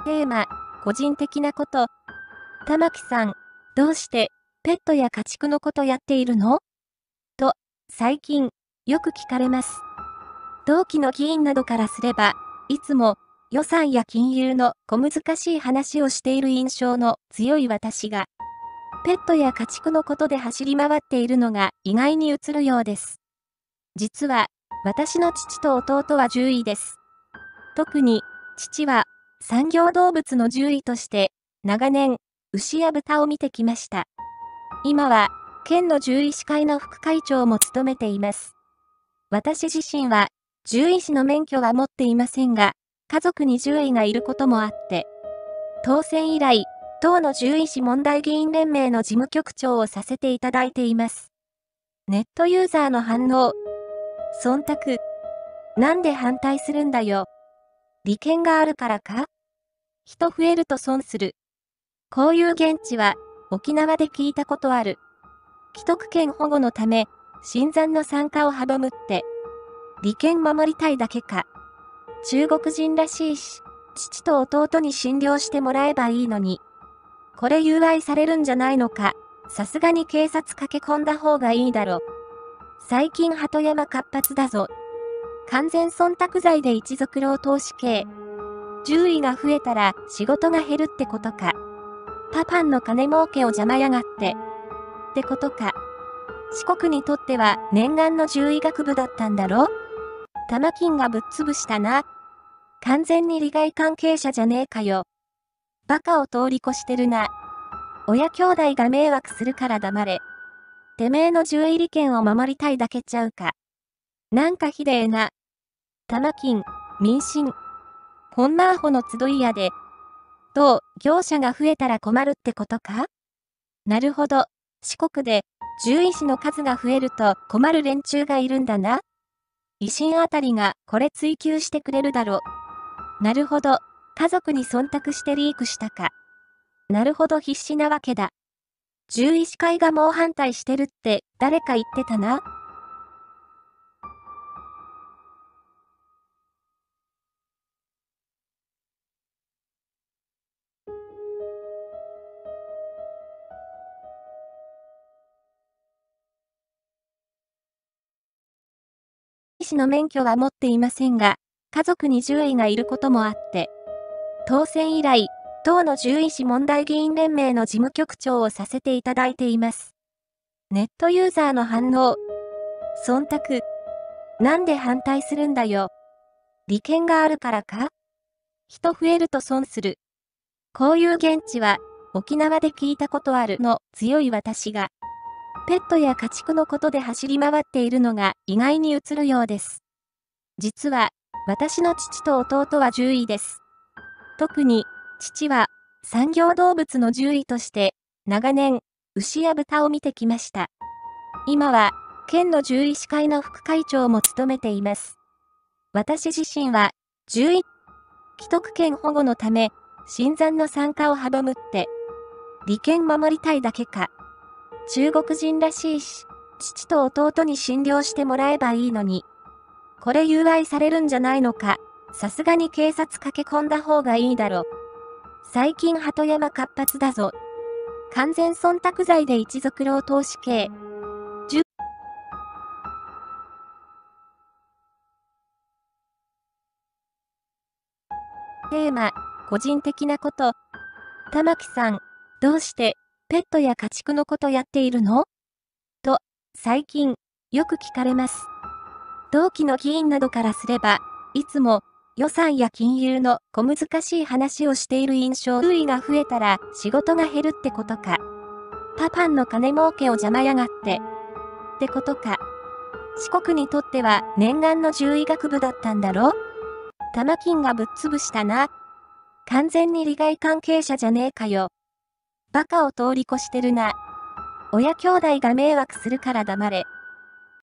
テーマ、個人的なこと。玉木さん、どうしてペットや家畜のことやっているの？と、最近、よく聞かれます。同期の議員などからすれば、いつも予算や金融の小難しい話をしている印象の強い私が、ペットや家畜のことで走り回っているのが意外に映るようです。実は、私の父と弟は獣医です。特に、父は、産業動物の獣医として、長年、牛や豚を見てきました。今は、県の獣医師会の副会長も務めています。私自身は、獣医師の免許は持っていませんが、家族に獣医がいることもあって、当選以来、党の獣医師問題議員連盟の事務局長をさせていただいています。ネットユーザーの反応。忖度。なんで反対するんだよ。利権があるからか？人増えると損する。こういう現地は沖縄で聞いたことある。既得権保護のため、新参の参加を阻むって。利権守りたいだけか。中国人らしいし、父と弟に診療してもらえばいいのに。これ誘拐されるんじゃないのか。さすがに警察駆け込んだ方がいいだろ。最近鳩山活発だぞ。完全忖度罪で一族労投死刑。獣医が増えたら仕事が減るってことか。パパンの金儲けを邪魔やがって。ってことか。四国にとっては念願の獣医学部だったんだろ？玉金がぶっ潰したな。完全に利害関係者じゃねえかよ。バカを通り越してるな。親兄弟が迷惑するから黙れ。てめえの獣医利権を守りたいだけちゃうか。なんかひでえな。玉金、民進。ほんまアホの集いやで。業者が増えたら困るってことか？なるほど。四国で、獣医師の数が増えると困る連中がいるんだな。維新あたりがこれ追求してくれるだろ。なるほど。家族に忖度してリークしたか。なるほど必死なわけだ。獣医師会が猛反対してるって誰か言ってたな。医師の免許は持っていませんが、家族に獣医がいることもあって、当選以来、党の獣医師問題議員連盟の事務局長をさせていただいています。ネットユーザーの反応。忖度。なんで反対するんだよ。利権があるからか？人増えると損する。こういう現地は沖縄で聞いたことあるの強い私が、ペットや家畜のことで走り回っているのが意外に映るようです。実は、私の父と弟は獣医です。特に、父は、産業動物の獣医として、長年、牛や豚を見てきました。今は、県の獣医師会の副会長も務めています。私自身は、獣医、既得権保護のため、新参の参加を阻むって、利権守りたいだけか。中国人らしいし、父と弟に診療してもらえばいいのに。これ誘拐されるんじゃないのか。さすがに警察駆け込んだ方がいいだろ。最近鳩山活発だぞ。完全忖度罪で一族労投死刑。テーマ、個人的なこと。玉木さん、どうしてペットや家畜のことやっているの？と、最近、よく聞かれます。同期の議員などからすれば、いつも予算や金融の小難しい話をしている印象。獣医が増えたら仕事が減るってことか。パパンの金儲けを邪魔やがって。ってことか。四国にとっては念願の獣医学部だったんだろ？玉金がぶっ潰したな。完全に利害関係者じゃねえかよ。バカを通り越してるな。親兄弟が迷惑するから黙れ。